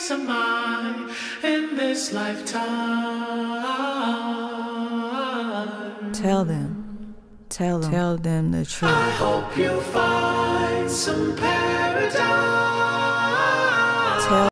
peace of mind in this lifetime. Tell them the truth. I hope you find some paradise.